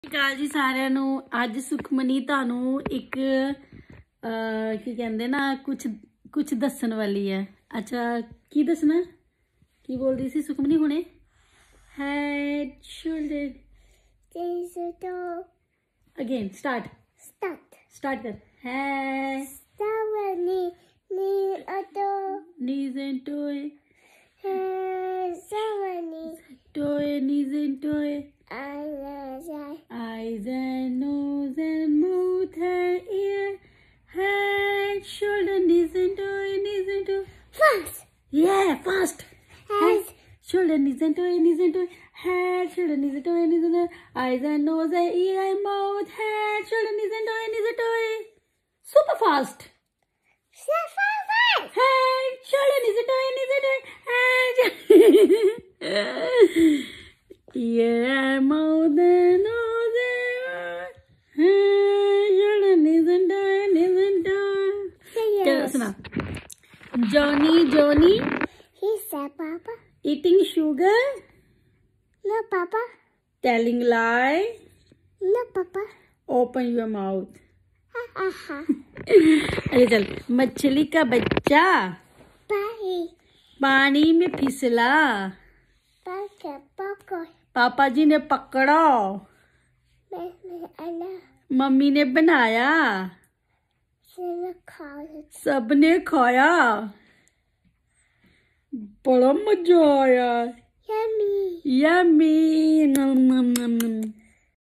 ਕਾਲ ਜੀ ਸਾਰਿਆਂ ਨੂੰ। ਅੱਜ ਸੁਖਮਨੀ ਤੁਹਾਨੂੰ ਇੱਕ ਕੀ ਕਹਿੰਦੇ ਨਾ ਕੁछ दसन वाली है। अच्छा की दसना की बोल रही सी सुखमनी हुणे? हेड शोल्डर अगेन स्टार्ट कर। Head knees and toe, knees and toe, eyes and nose and mouth and ear, head, shoulder, knees and toe, fast. Yeah, fast. Head, shoulder, knees and toe, head, shoulder, knees and toe, eyes and nose and ear and mouth, head, shoulder, knees and toe. Super fast. Head, shoulder, knees and toe, head, ear and mouth and nose and head, shoulder, knees and toe. चलो सुना। Johnny He said, Papa. eating sugar, No, Papa. telling lie, No, Papa. open your mouth. Aha. अरे चल। मछली का बच्चा Bye. पानी में फिसला, Bye. Papa. पापा जी ने पकड़ा, Anna. मम्मी ने बनाया, Santa Claus. सबने खाया, बड़ा मजा आया। Yummy. यम्मी।